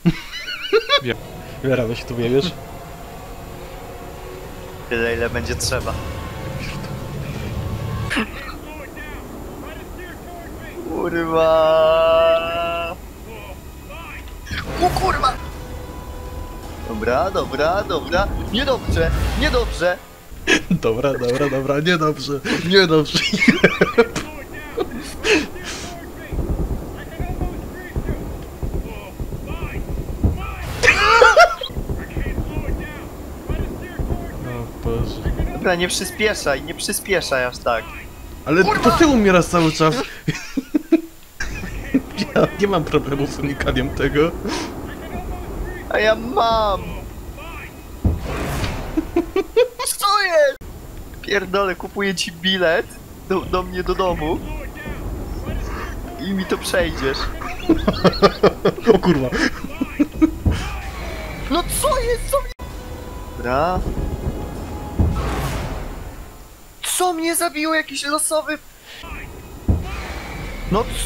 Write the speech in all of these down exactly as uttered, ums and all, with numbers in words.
Wiera, weź tu wyjebiesz? Tyle ile będzie trzeba. Kurwa! O kurwa! Dobra, dobra, dobra. Niedobrze, niedobrze. Dobra, dobra, dobra, niedobrze, niedobrze. O Boże. Dobra, nie przyspieszaj, nie przyspieszaj aż tak. Ale to ty umierasz cały czas. Ja nie mam problemu z unikaniem tego. A ja mam! Co jest? Pierdolę, kupuję ci bilet do, do mnie do domu i mi to przejdziesz. O kurwa. No co jest? Co mnie... Dobra. Co mnie zabiło? Jakiś losowy... No c...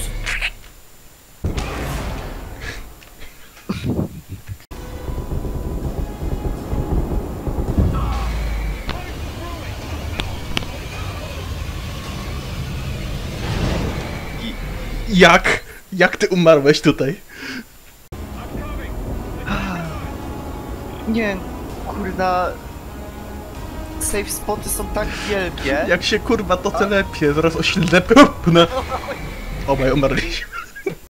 Jak? Jak ty umarłeś tutaj? Nie, kurna... Safe spoty są tak wielkie. Jak się kurwa to telepie, zaraz oślepnę. Obaj umarliśmy.